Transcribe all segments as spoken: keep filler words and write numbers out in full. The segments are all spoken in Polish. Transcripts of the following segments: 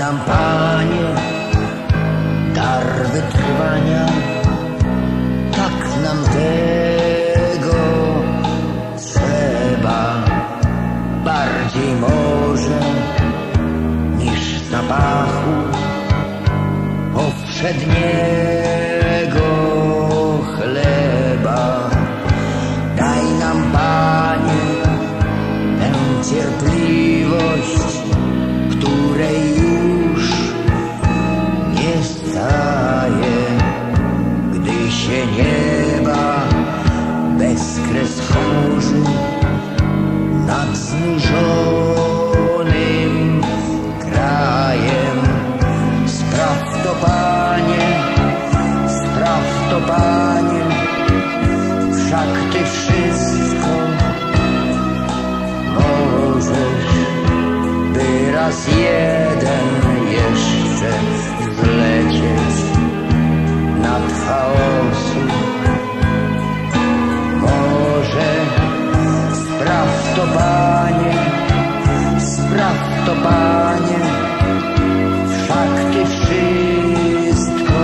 nam, Panie, dar wytrwania, tak nam tego trzeba, bardziej może niż zapachu powszedniego chleba. Daj nam, Panie, tę cierpliwość, której już nie staje, gdy się nieba bezkres chmurzy nad znużonym krajem. Spraw to, Panie, spraw to, Panie, wszak Ty wszystko możesz, by raz jeden jeszcze zlecieć nad chaosu. Może spraw to, Panie, spraw to, Panie, wszak Ty wszystko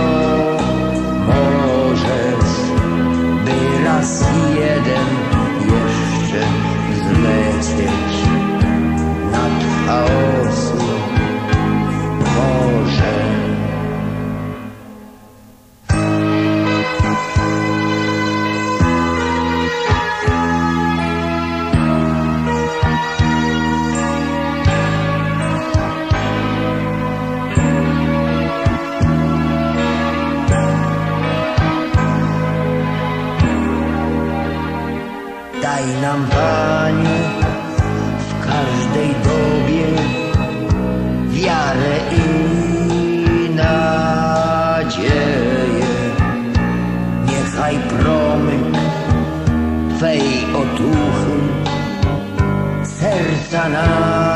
możesz, by raz jeden jeszcze zlecieć nad chaosu. Może daj nam, Panie, w każdej dobie wiarę i nadzieję. Niechaj promyk Twej otuchy serca nam